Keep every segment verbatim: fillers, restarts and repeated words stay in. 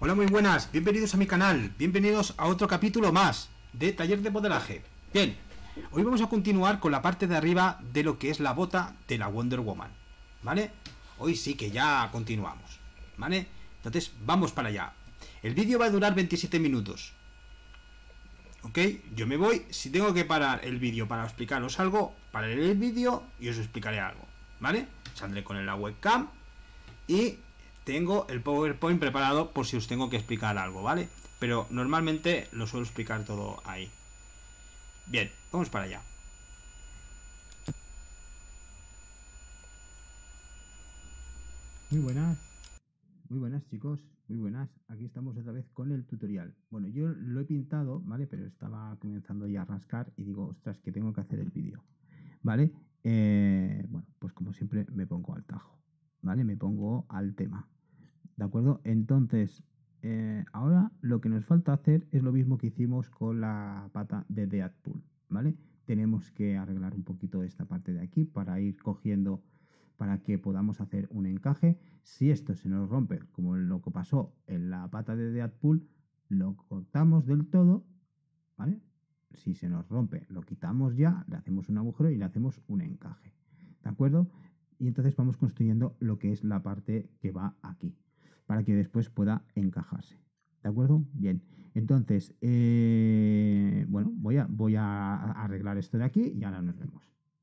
Hola, muy buenas, bienvenidos a mi canal, bienvenidos a otro capítulo más de Taller de Modelaje. Bien, hoy vamos a continuar con la parte de arriba de lo que es la bota de la Wonder Woman, ¿vale? Hoy sí que ya continuamos, ¿vale? Entonces vamos para allá. El vídeo va a durar veintisiete minutos, ¿ok? Yo me voy, si tengo que parar el vídeo para explicaros algo, pararé el vídeo y os explicaré algo, ¿vale? Saldré con la webcam y tengo el PowerPoint preparado por si os tengo que explicar algo, ¿vale? Pero normalmente lo suelo explicar todo ahí. Bien, vamos para allá. Muy buenas, muy buenas chicos, muy buenas. Aquí estamos otra vez con el tutorial. Bueno, yo lo he pintado, ¿vale? Pero estaba comenzando ya a rascar y digo, ostras, que tengo que hacer el vídeo, ¿vale? Eh, bueno, pues como siempre me pongo al tajo, ¿vale? Me pongo al tema, ¿de acuerdo? Entonces, eh, ahora lo que nos falta hacer es lo mismo que hicimos con la pata de Deadpool, ¿vale? Tenemos que arreglar un poquito esta parte de aquí para ir cogiendo, para que podamos hacer un encaje. Si esto se nos rompe, como lo que pasó en la pata de Deadpool, lo cortamos del todo, ¿vale? Si se nos rompe, lo quitamos ya, le hacemos un agujero y le hacemos un encaje, ¿de acuerdo? Y entonces vamos construyendo lo que es la parte que va aquí, para que después pueda encajarse, ¿de acuerdo? Bien, entonces, eh, bueno, voy a, voy a arreglar esto de aquí y ahora nos vemos.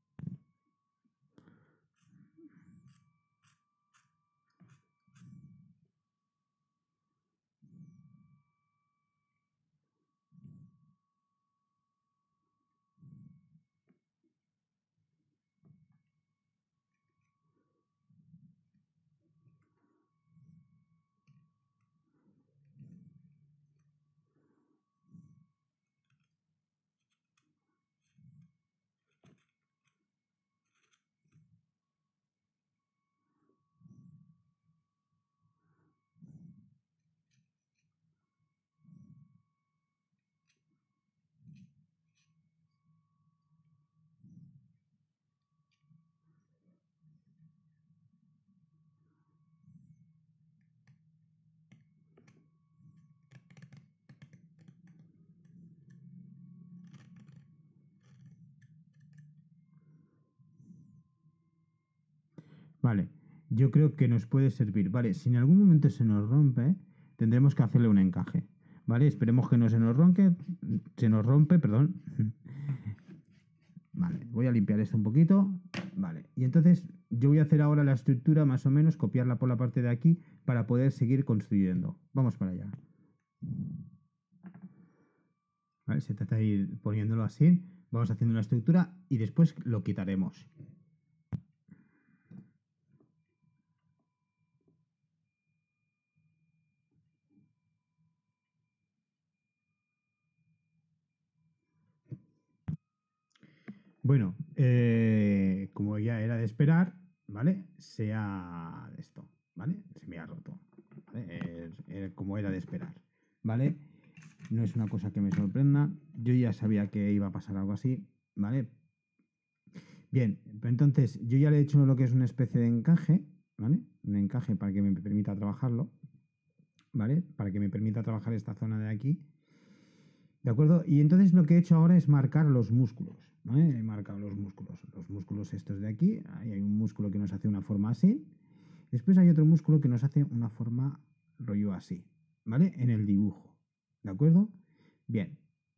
Vale, yo creo que nos puede servir. Vale, si en algún momento se nos rompe, tendremos que hacerle un encaje. Vale, esperemos que no se nos rompe, se nos rompe, perdón. Vale, voy a limpiar esto un poquito. Vale, y entonces yo voy a hacer ahora la estructura más o menos, copiarla por la parte de aquí para poder seguir construyendo. Vamos para allá. Vale, se trata de ir poniéndolo así. Vamos haciendo una estructura y después lo quitaremos. Bueno, eh, como ya era de esperar, ¿vale? Se ha esto, ¿vale? Se me ha roto, ¿vale? Es- es como era de esperar, ¿vale? No es una cosa que me sorprenda. Yo ya sabía que iba a pasar algo así, ¿vale? Bien, entonces yo ya le he hecho lo que es una especie de encaje, ¿vale? Un encaje para que me permita trabajarlo, ¿vale? Para que me permita trabajar esta zona de aquí. ¿De acuerdo? Y entonces lo que he hecho ahora es marcar los músculos, ¿vale? He marcado los músculos, los músculos estos de aquí. Ahí hay un músculo que nos hace una forma así. Después hay otro músculo que nos hace una forma rollo así, ¿vale? En el dibujo, ¿de acuerdo? Bien,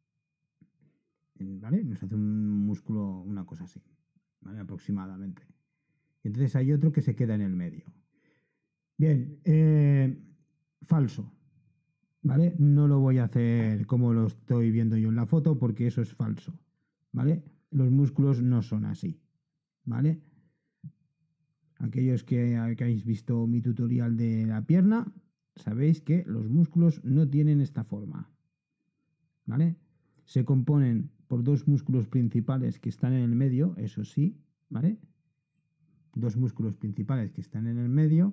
¿vale? Nos hace un músculo, una cosa así, ¿vale? Aproximadamente. Y entonces hay otro que se queda en el medio. Bien, eh, falso. ¿Vale? No lo voy a hacer como lo estoy viendo yo en la foto porque eso es falso, ¿vale? Los músculos no son así, ¿vale? Aquellos que, que habéis visto mi tutorial de la pierna, sabéis que los músculos no tienen esta forma, ¿vale? Se componen por dos músculos principales que están en el medio, eso sí, ¿vale? Dos músculos principales que están en el medio,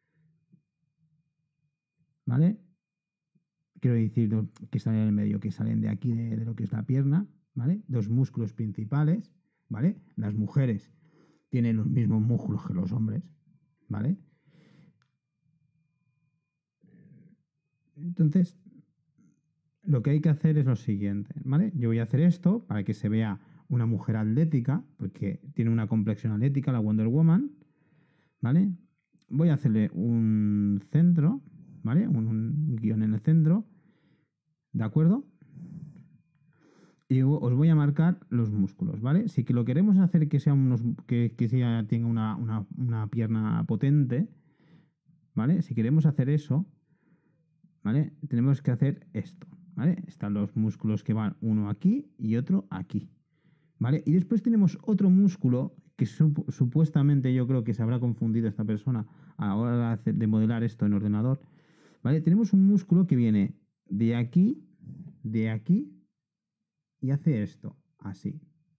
¿vale? Quiero decir que están en el medio, que salen de aquí de, de lo que es la pierna, ¿vale? Dos músculos principales, ¿vale? Las mujeres tienen los mismos músculos que los hombres, ¿vale? Entonces, lo que hay que hacer es lo siguiente, ¿vale? Yo voy a hacer esto para que se vea una mujer atlética, porque tiene una complexión atlética, la Wonder Woman, ¿vale? Voy a hacerle un centro, ¿vale? Un, un guión en el centro, ¿de acuerdo? Y os voy a marcar los músculos, ¿vale? Si que lo queremos hacer que sea unos que, que sea, tenga una, una, una pierna potente, ¿vale? Si queremos hacer eso, ¿vale? Tenemos que hacer esto, ¿vale? Están los músculos que van uno aquí y otro aquí, ¿vale? Y después tenemos otro músculo que sup supuestamente yo creo que se habrá confundido esta persona a la hora de, hacer, de modelar esto en ordenador, ¿vale? Tenemos un músculo que viene de aquí, de aquí y hace esto, así.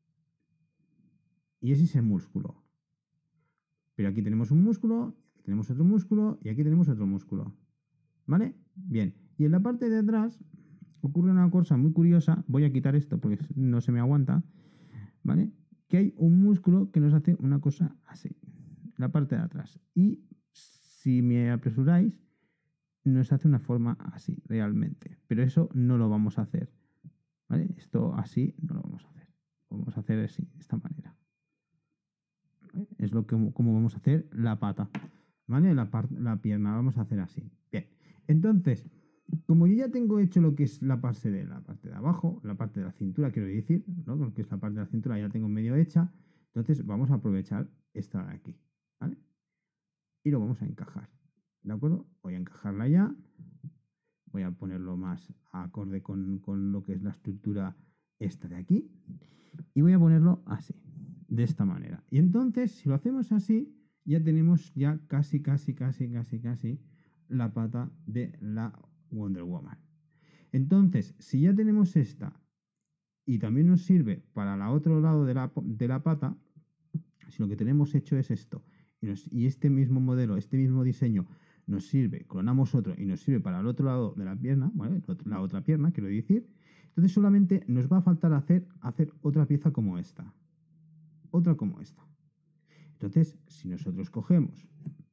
Y ese es el músculo. Pero aquí tenemos un músculo, aquí tenemos otro músculo y aquí tenemos otro músculo, ¿vale? Bien, y en la parte de atrás ocurre una cosa muy curiosa. Voy a quitar esto porque no se me aguanta, ¿vale? Que hay un músculo que nos hace una cosa así, la parte de atrás. Y si me apresuráis, nos hace una forma así, realmente. Pero eso no lo vamos a hacer, ¿vale? Esto así no lo vamos a hacer. Lo vamos a hacer así, de esta manera. ¿Vale? Es lo que como vamos a hacer la pata, ¿vale? La, la pierna vamos a hacer así. Bien, entonces, como yo ya tengo hecho lo que es la parte de la parte de abajo, la parte de la cintura, quiero decir, ¿no? Lo que es la parte de la cintura ya la tengo medio hecha, entonces vamos a aprovechar esta de aquí, ¿vale? Y lo vamos a encajar, ¿de acuerdo? Voy a encajarla ya, voy a ponerlo más acorde con, con lo que es la estructura esta de aquí, y voy a ponerlo así, de esta manera. Y entonces, si lo hacemos así, ya tenemos ya casi, casi, casi, casi, casi la pata de la Wonder Woman. Entonces, si ya tenemos esta y también nos sirve para el otro lado de la, de la pata, si lo que tenemos hecho es esto y, nos, y este mismo modelo, este mismo diseño nos sirve, clonamos otro y nos sirve para el otro lado de la pierna, ¿vale? La otra pierna, quiero decir, entonces solamente nos va a faltar hacer, hacer otra pieza como esta, otra como esta. Entonces, si nosotros cogemos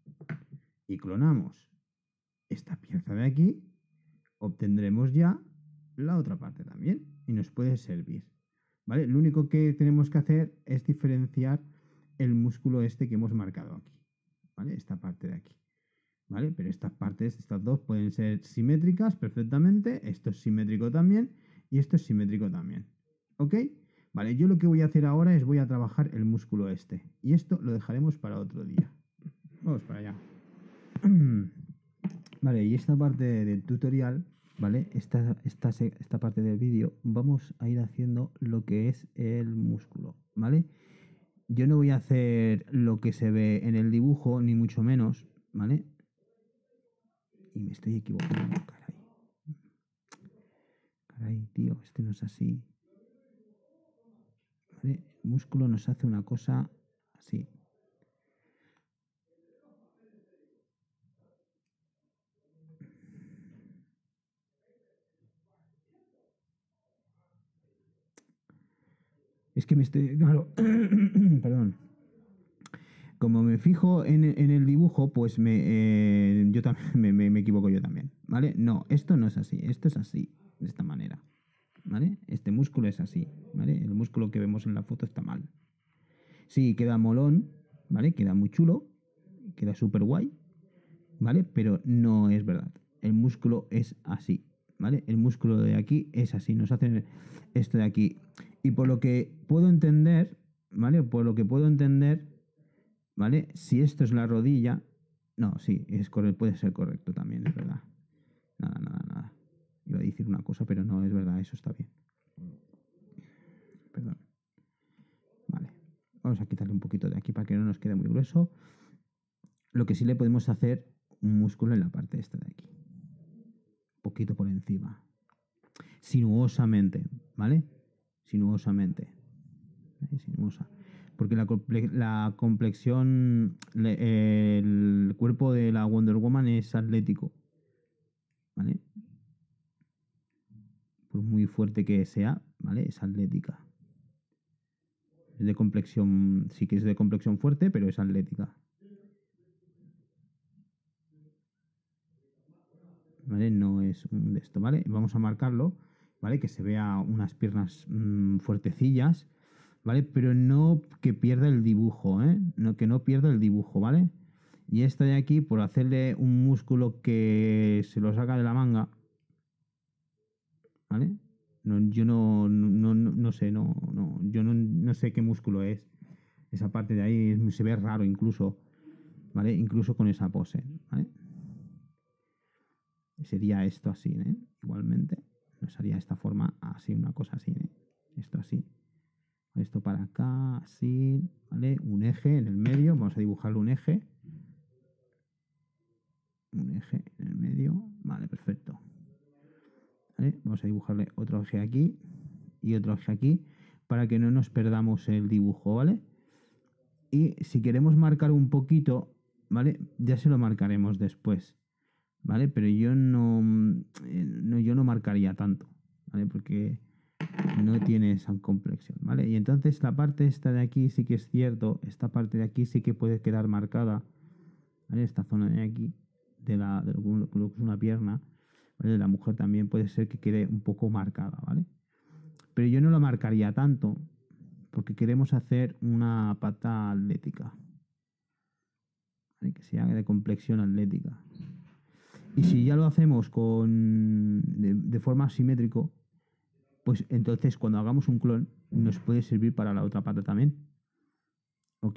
y clonamos esta pieza de aquí, obtendremos ya la otra parte también y nos puede servir, ¿vale? Lo único que tenemos que hacer es diferenciar el músculo este que hemos marcado aquí, ¿vale? Esta parte de aquí, ¿vale? Pero estas partes, estas dos pueden ser simétricas perfectamente, esto es simétrico también y esto es simétrico también, ¿ok? Vale, yo lo que voy a hacer ahora es voy a trabajar el músculo este y esto lo dejaremos para otro día. Vamos para allá. Vale, y esta parte del tutorial, ¿vale? Esta, esta, esta parte del vídeo vamos a ir haciendo lo que es el músculo, ¿vale? Yo no voy a hacer lo que se ve en el dibujo, ni mucho menos, ¿vale? Y me estoy equivocando, caray. Caray, tío, este no es así. ¿Vale? El músculo nos hace una cosa así. Es que me estoy... Claro, perdón. Como me fijo en, en el dibujo, pues me, eh, yo también me, me, me equivoco yo también, ¿vale? No, esto no es así, esto es así, de esta manera, ¿vale? Este músculo es así, ¿vale? El músculo que vemos en la foto está mal. Sí, queda molón, ¿vale? Queda muy chulo, queda súper guay, ¿vale? Pero no es verdad. El músculo es así, ¿vale? El músculo de aquí es así, nos hace esto de aquí. Y por lo que puedo entender, ¿vale? Por lo que puedo entender, ¿vale? Si esto es la rodilla... No, sí, es correcto, puede ser correcto también, es verdad. Nada, nada, nada. Iba a decir una cosa, pero no, es verdad, eso está bien. Perdón. Vale. Vamos a quitarle un poquito de aquí para que no nos quede muy grueso. Lo que sí le podemos hacer un músculo en la parte esta de aquí. Un poquito por encima. Sinuosamente, ¿vale? Sinuosamente. ¿Eh? Sinuosa. Porque la, comple la complexión, le, el cuerpo de la Wonder Woman es atlético, ¿vale? Por muy fuerte que sea, ¿vale? Es atlética. Es de complexión, sí que es de complexión fuerte, pero es atlética. ¿Vale? No es un de esto, ¿vale? Vamos a marcarlo, ¿vale? Que se vea unas piernas mmm, fuertecillas, ¿vale? Pero no que pierda el dibujo, ¿eh? No, que no pierda el dibujo, ¿vale? Y esta de aquí, por hacerle un músculo que se lo saca de la manga, ¿vale? No, yo no, no, no, no sé, no, no, yo no, no sé qué músculo es. Esa parte de ahí se ve raro incluso, ¿vale? Incluso con esa pose, ¿vale? Sería esto así, ¿eh? Igualmente, nos haría esta forma así, una cosa así, ¿eh? Esto así. Esto para acá, así, ¿vale? Un eje en el medio, vamos a dibujarle un eje. Un eje en el medio, vale, perfecto. ¿Vale? Vamos a dibujarle otro eje aquí y otro eje aquí para que no nos perdamos el dibujo, ¿vale? Y si queremos marcar un poquito, ¿vale? Ya se lo marcaremos después, ¿vale? Pero yo no, no, yo no marcaría tanto, ¿vale? Porque no tiene esa complexión, ¿vale? Y entonces la parte esta de aquí sí que es cierto, esta parte de aquí sí que puede quedar marcada, ¿vale? Esta zona de aquí, de, la, de lo que es una pierna, ¿vale? De la mujer también puede ser que quede un poco marcada, ¿vale? Pero yo no lo marcaría tanto, porque queremos hacer una pata atlética, ¿vale? Que sea de complexión atlética. Y si ya lo hacemos con de, de forma asimétrico, pues entonces cuando hagamos un clon nos puede servir para la otra pata también. ¿Ok?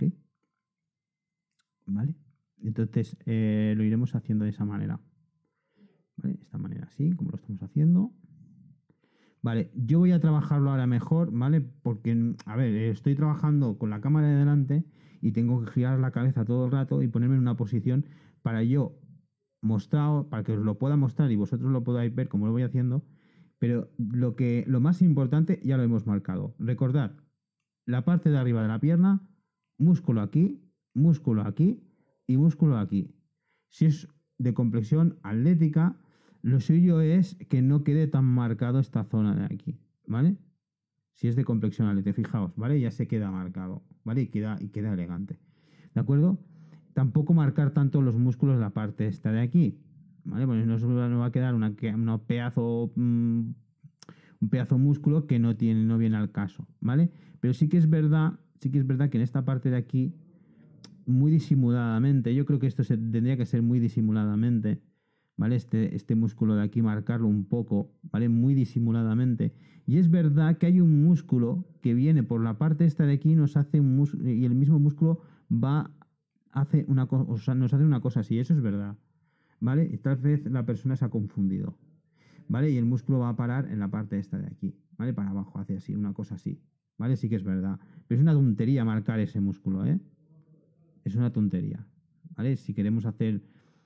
¿Vale? Entonces eh, lo iremos haciendo de esa manera. ¿Vale? De esta manera así, como lo estamos haciendo. Vale, yo voy a trabajarlo ahora mejor, ¿vale? Porque, a ver, estoy trabajando con la cámara de delante y tengo que girar la cabeza todo el rato y ponerme en una posición para yo mostrar, para que os lo pueda mostrar y vosotros lo podáis ver como lo voy haciendo. Pero lo que, lo más importante ya lo hemos marcado. Recordad, la parte de arriba de la pierna, músculo aquí, músculo aquí y músculo aquí. Si es de complexión atlética, lo suyo es que no quede tan marcado esta zona de aquí, ¿vale? Si es de complexión atlética, fijaos, ¿vale? Ya se queda marcado, ¿vale? Y queda, y queda elegante, ¿de acuerdo? Tampoco marcar tanto los músculos de la parte esta de aquí, ¿vale? Pues no, no va a quedar una, una pedazo, mmm, un pedazo músculo que no tiene, no viene al caso, ¿vale? Pero sí que es verdad, sí que es verdad que en esta parte de aquí, muy disimuladamente, yo creo que esto se, tendría que ser muy disimuladamente, ¿vale? Este, este músculo de aquí marcarlo un poco, ¿vale? Muy disimuladamente. Y es verdad que hay un músculo que viene por la parte esta de aquí, nos hace un músculo, y el mismo músculo va, hace una cosa, o sea, nos hace una cosa así, eso es verdad, ¿vale? Y tal vez la persona se ha confundido, ¿vale? Y el músculo va a parar en la parte esta de aquí, ¿vale? Para abajo, hace así, una cosa así, ¿vale? Sí que es verdad. Pero es una tontería marcar ese músculo, ¿eh? Es una tontería, ¿vale? Si queremos hacer...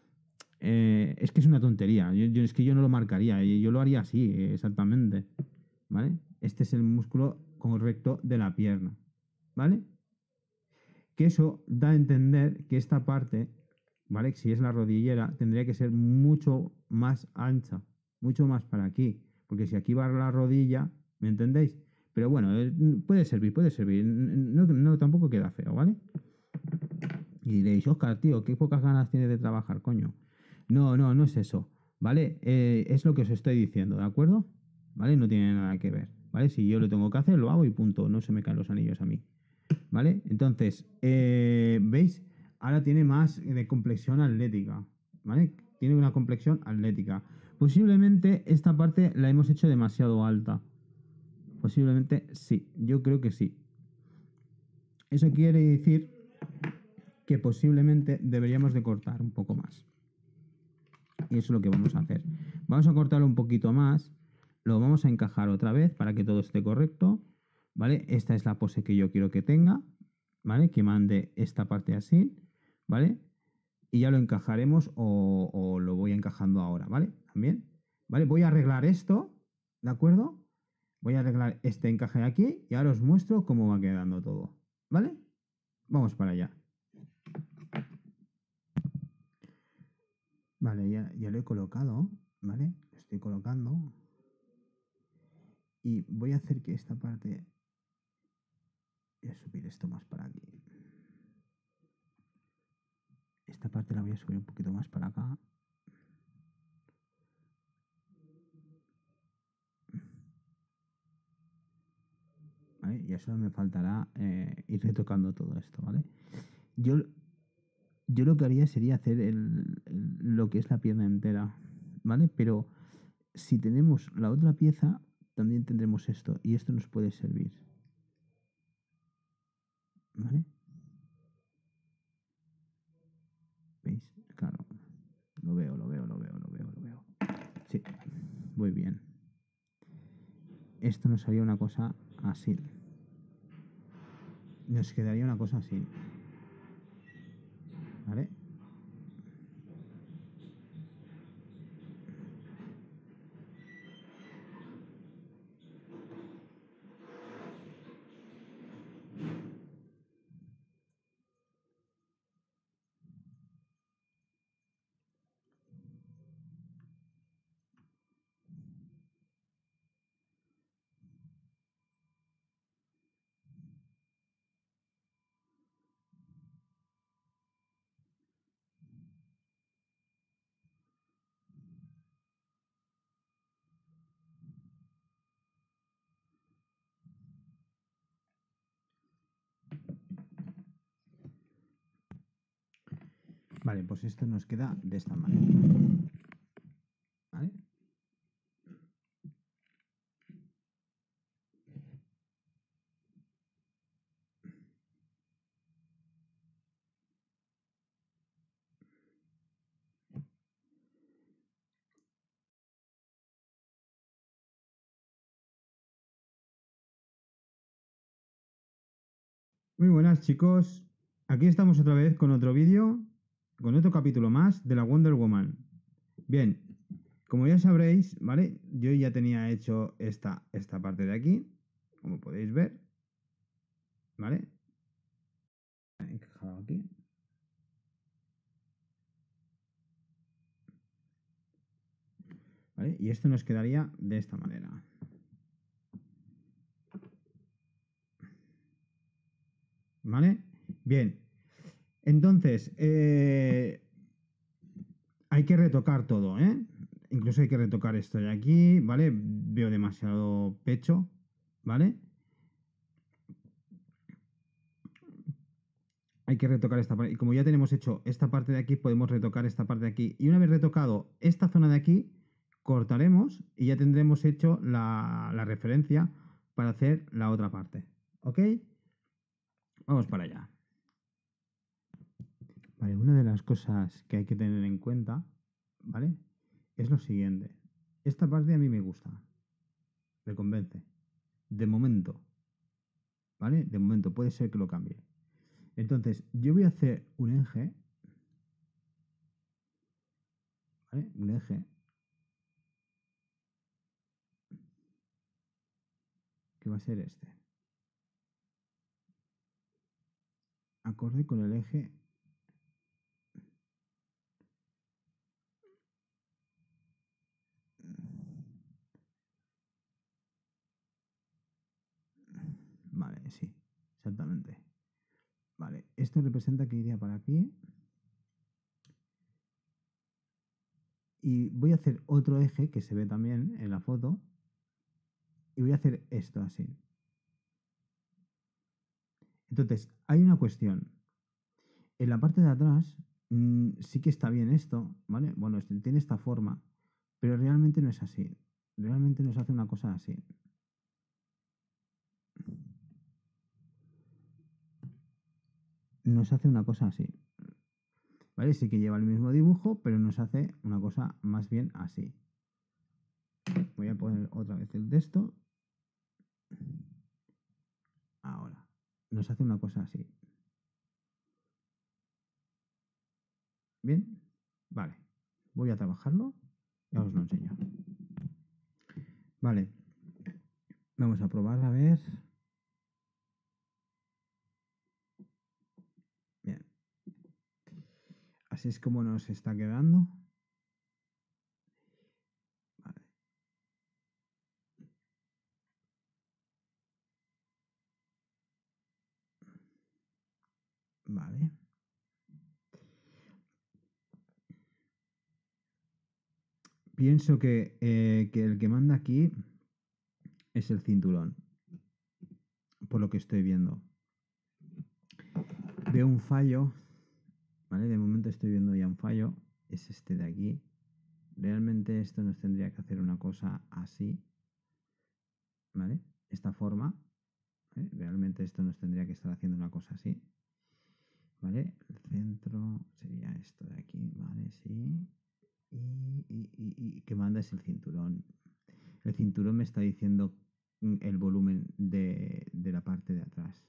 Eh, es que es una tontería. Yo, yo, es que yo no lo marcaría. Yo lo haría así, exactamente. ¿Vale? Este es el músculo correcto de la pierna. ¿Vale? Que eso da a entender que esta parte, ¿vale? Si es la rodillera, tendría que ser mucho más ancha. Mucho más para aquí. Porque si aquí va la rodilla, ¿me entendéis? Pero bueno, puede servir, puede servir. No, no tampoco queda feo, ¿vale? Y diréis, Oscar, tío, qué pocas ganas tienes de trabajar, coño. No, no, no es eso, ¿vale? Eh, es lo que os estoy diciendo, ¿de acuerdo? ¿Vale? No tiene nada que ver, ¿vale? Si yo lo tengo que hacer, lo hago y punto. No se me caen los anillos a mí, ¿vale? Entonces, eh, ¿veis? Ahora tiene más de complexión atlética, ¿vale? Tiene una complexión atlética. Posiblemente esta parte la hemos hecho demasiado alta. Posiblemente sí, yo creo que sí. Eso quiere decir que posiblemente deberíamos de cortar un poco más. Y eso es lo que vamos a hacer. Vamos a cortarlo un poquito más. Lo vamos a encajar otra vez para que todo esté correcto. ¿Vale? Esta es la pose que yo quiero que tenga. ¿Vale? Que mande esta parte así. ¿Vale? Y ya lo encajaremos o, o lo voy encajando ahora. ¿Vale? También. ¿Vale? Voy a arreglar esto. ¿De acuerdo? Voy a arreglar este encaje de aquí. Y ahora os muestro cómo va quedando todo. ¿Vale? Vamos para allá. Vale, ya, ya lo he colocado, ¿vale? Lo estoy colocando. Y voy a hacer que esta parte... Voy a subir esto más para aquí. Esta parte la voy a subir un poquito más para acá. que solo me faltará eh, ir retocando todo esto, ¿vale? Yo, yo lo que haría sería hacer el, el- lo que es la pierna entera, ¿vale? Pero si tenemos la otra pieza, también tendremos esto, y esto nos puede servir, ¿vale? ¿Veis? Claro, lo veo, lo veo, lo veo, lo veo, lo veo. Sí, muy bien. Esto nos haría una cosa así. Nos quedaría una cosa así, ¿vale? Vale, pues esto nos queda de esta manera, ¿vale? Muy buenas, chicos. Aquí estamos otra vez con otro vídeo, con otro capítulo más de la Wonder Woman. Bien, como ya sabréis, ¿vale? Yo ya tenía hecho esta, esta parte de aquí, como podéis ver, ¿vale? He encajado aquí. ¿Vale? Y esto nos quedaría de esta manera. ¿Vale? Bien. Entonces, eh, hay que retocar todo, ¿eh? Incluso hay que retocar esto de aquí, ¿vale? Veo demasiado pecho, ¿vale? Hay que retocar esta parte. Y como ya tenemos hecho esta parte de aquí, podemos retocar esta parte de aquí. Y una vez retocado esta zona de aquí, cortaremos y ya tendremos hecho la, la referencia para hacer la otra parte. ¿Ok? Vamos para allá. Vale, una de las cosas que hay que tener en cuenta, ¿vale? Es lo siguiente. Esta parte a mí me gusta. Me convence. De momento. ¿Vale? De momento puede ser que lo cambie. Entonces, yo voy a hacer un eje. ¿Vale? Un eje. Que va a ser este. Acorde con el eje. Vale, sí. Exactamente. Vale. Esto representa que iría para aquí. Y voy a hacer otro eje que se ve también en la foto. Y voy a hacer esto así. Entonces, hay una cuestión. En la parte de atrás mmm, sí que está bien esto, ¿vale? Bueno, este, tiene esta forma, pero realmente no es así. Realmente nos hace una cosa así. Nos hace una cosa así. ¿Vale? Sí que lleva el mismo dibujo, pero nos hace una cosa más bien así. Voy a poner otra vez el texto. Ahora. Nos hace una cosa así. ¿Bien? Vale. Voy a trabajarlo. Ya os lo enseño. Vale. Vamos a probar a ver. Bien. Así es como nos está quedando. Vale. Vale. Pienso que, eh, que el que manda aquí es el cinturón. por lo que estoy viendo. Veo un fallo, ¿vale? De momento estoy viendo ya un fallo, es este de aquí. Realmente esto nos tendría que hacer una cosa así, ¿vale? Esta forma, ¿eh? Realmente esto nos tendría que estar haciendo una cosa así, ¿vale? El centro sería esto de aquí, ¿vale? Sí. Y, y, y, y que manda es el cinturón. El cinturón me está diciendo el volumen de, de la parte de atrás.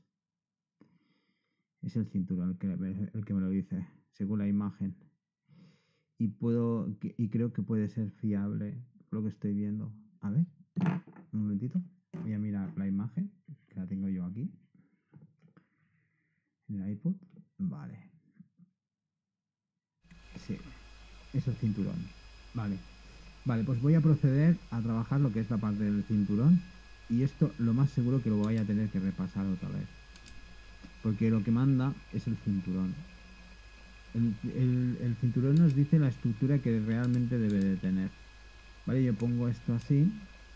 Es el cinturón el que, el que me lo dice, según la imagen. Y puedo y creo que puede ser fiable lo que estoy viendo. A ver, un momentito. Voy a mirar la imagen, que la tengo yo aquí. En el iPod. Vale. Sí, es el cinturón. Vale. Vale, pues voy a proceder a trabajar lo que es la parte del cinturón. Y esto lo más seguro que lo voy a tener que repasar otra vez. Porque lo que manda es el cinturón. El, el, el cinturón nos dice la estructura que realmente debe de tener. Vale, yo pongo esto así.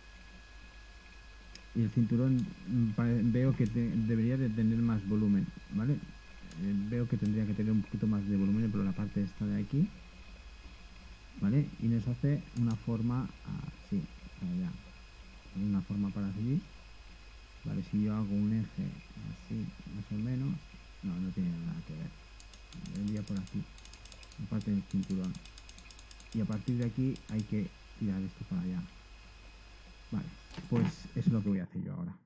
Y el cinturón veo que te, debería de tener más volumen, ¿vale? Eh, veo que tendría que tener un poquito más de volumen, pero la parte esta de aquí, ¿vale? Y nos hace una forma así, allá. Una forma para seguir. Vale, si yo hago un eje así, más o menos, no, no tiene nada que ver. Vendría por aquí, la parte del cinturón. Y a partir de aquí hay que tirar esto para allá. Vale, pues eso es lo que voy a hacer yo ahora.